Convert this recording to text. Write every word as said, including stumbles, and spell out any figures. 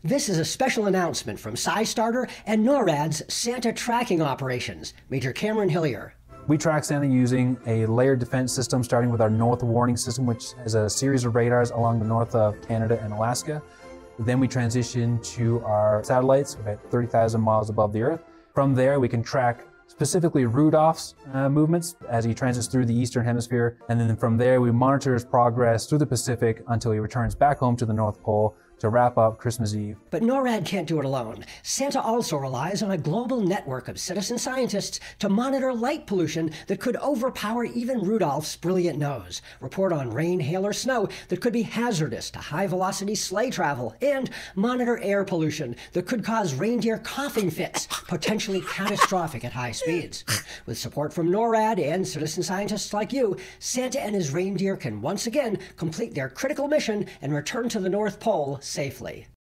This is a special announcement from SciStarter and NORAD's Santa tracking operations. Major Cameron Hillier. We track Santa using a layered defense system, starting with our North Warning System, which has a series of radars along the north of Canada and Alaska. Then we transition to our satellites, about thirty thousand miles above the Earth. From there, we can track specifically Rudolph's uh, movements as he transits through the Eastern Hemisphere. And then from there, we monitor his progress through the Pacific until he returns back home to the North Pole to wrap up Christmas Eve. But NORAD can't do it alone. Santa also relies on a global network of citizen scientists to monitor light pollution that could overpower even Rudolph's brilliant nose, report on rain, hail, or snow that could be hazardous to high-velocity sleigh travel, and monitor air pollution that could cause reindeer coughing fits, potentially catastrophic at high speeds. With support from NORAD and citizen scientists like you, Santa and his reindeer can once again complete their critical mission and return to the North Pole safely.